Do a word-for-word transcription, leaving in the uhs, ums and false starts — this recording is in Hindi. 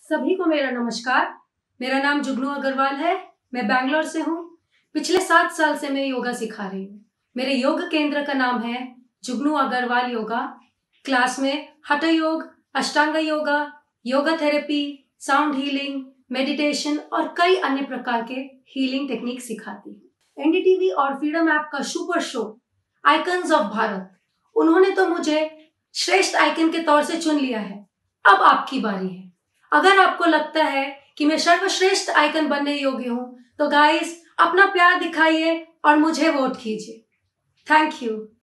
सभी को मेरा नमस्कार। मेरा नाम जुगनू अग्रवाल है। मैं बैंगलोर से हूँ। पिछले सात साल से मैं योगा सिखा रही हूँ। मेरे योग केंद्र का नाम है जुगनू अग्रवाल योगा। क्लास में hatha yoga, Ashtanga yoga, yoga therapy, sound healing, meditation और कई अन्य प्रकार के हीलिंग टेक्निक सिखाती हूँ। एनडीटीवी और फ्रीडम ऐप का super show icons of Bharat, उन्होंने तो मुझे श्रेष्ठ आइकन के तौर से चुन लिया है। अब आपकी बारी है। अगर आपको लगता है कि मैं सर्वश्रेष्ठ आइकन बनने योग्य हूं, तो गाइस अपना प्यार दिखाइए और मुझे वोट कीजिए। Thank you.